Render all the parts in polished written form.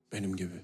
Benim gibi.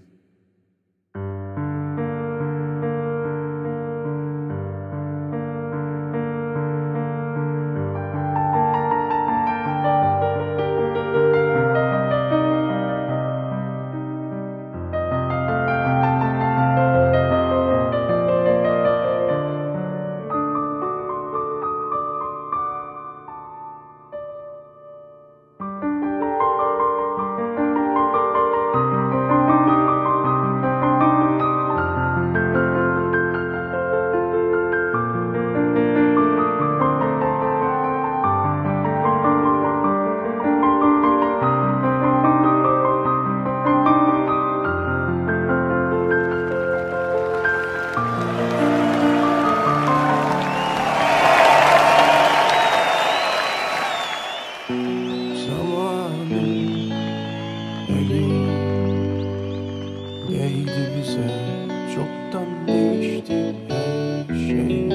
Değdi bize, çoktan değişti her şey.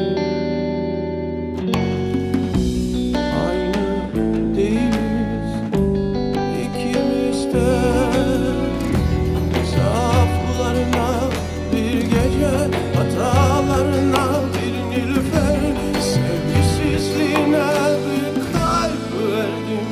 Aynı değiliz ikimiz de. Zaaflarına bir gece, hatalarına bir nilüfer, sevgisizliğine bir kalp verdim.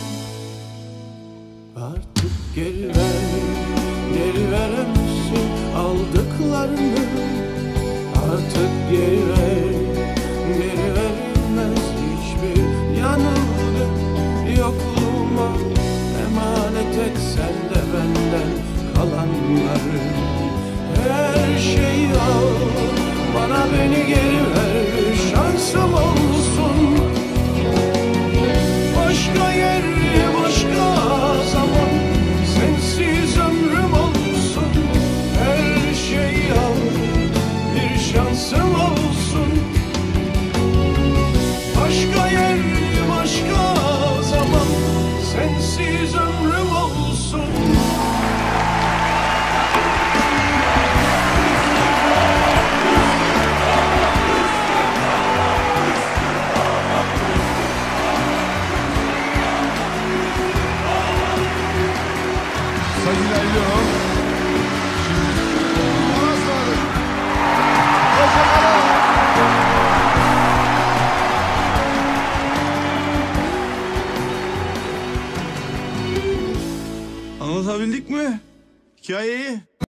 Artık geri ver, geri veremezsin aldıklarını. Artık geri ver, geri verilmez hiçbir yanılgı. Yokluğuma emanet et sen de benden kalanları. Her şeyi al, bana beni geri ver, şansım olsun. Başka yer, başka zaman, sensiz ömrüm olsun. Her şeyi al, bir şansım olsun. Başka yer, başka zaman, sensiz ömrüm olsun. İlerliyor. Anlatabildik mi hikayeyi?